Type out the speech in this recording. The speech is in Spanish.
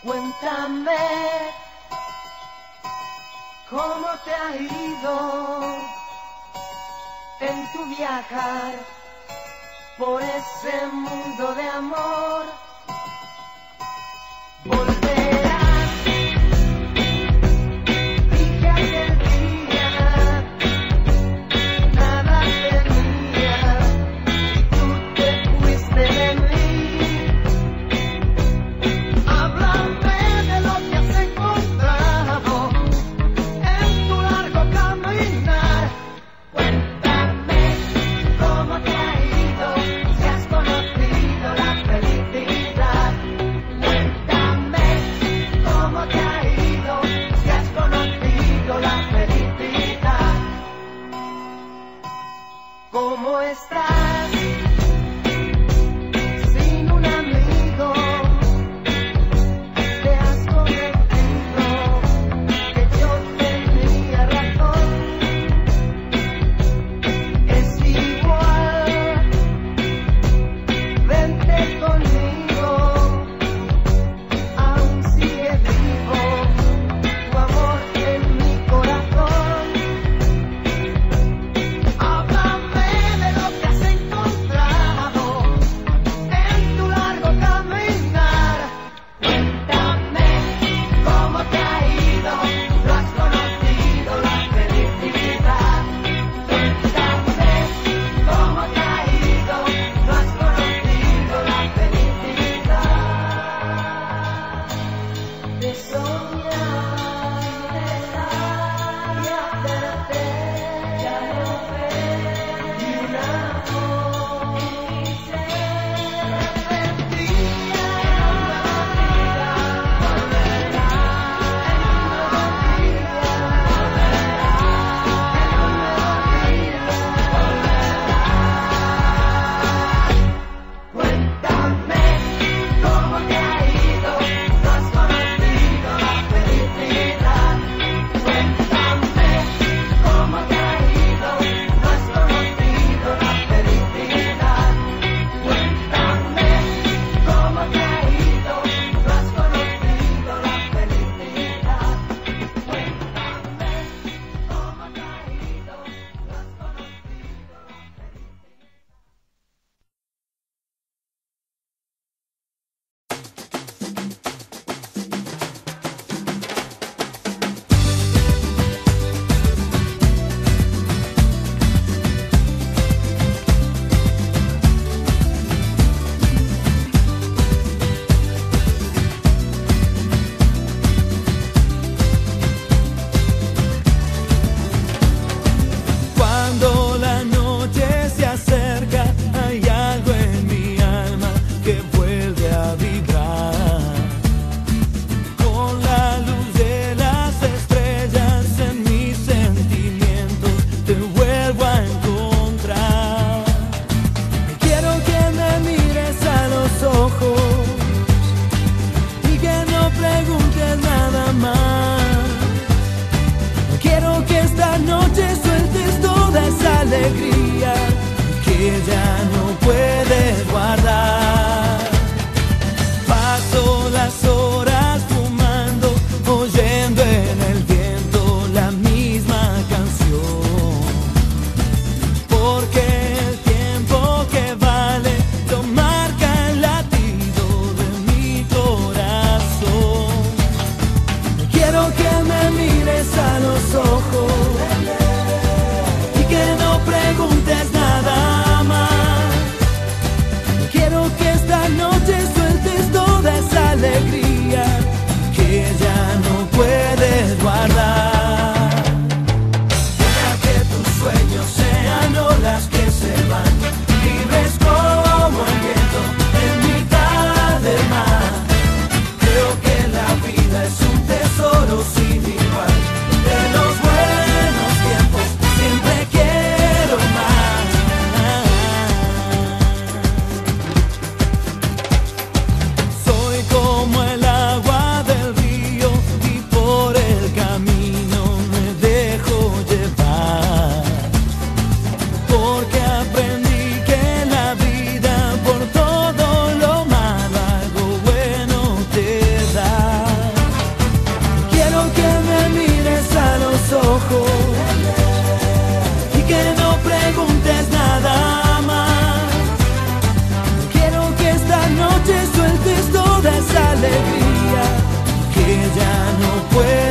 Cuéntame cómo te ha ido en tu viajar por ese mundo de amor. Volverás, dije aquel día, nada tenía y tú te fuiste de mí. Háblame de lo que has encontrado en tu largo caminar. Cuéntame cómo te ha ido, si has conocido la felicidad. Cuéntame cómo te ha ido, si has conocido la felicidad. ¿Cómo estás sin un amigo? Te has convencido que yo tenía razón. Es igual, vente conmigo, aún sigue vivo tu amor en mi corazón. Háblame de lo que has encontrado puedo